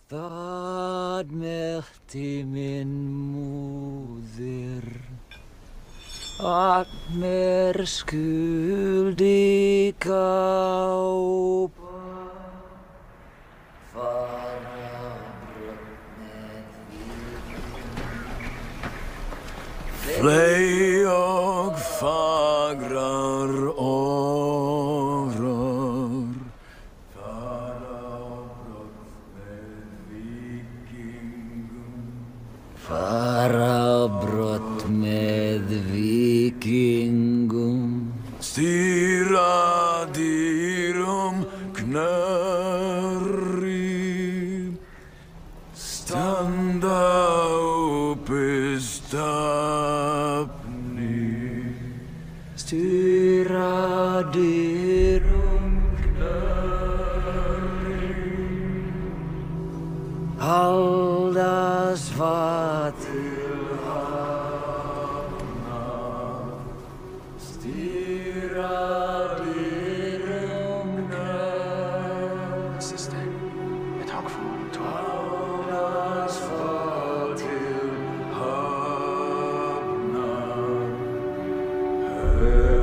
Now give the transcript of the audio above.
Það merkti min móðir að mér skyldi kápa fara brott með fley og fagrar órar fara brott með vikingum stýra dýrum knarri standa uppi stafni stýra dýrum knarri halda svað til hafnar stýra dýrum knarri System, jeg tar for to. halda svað til hafnar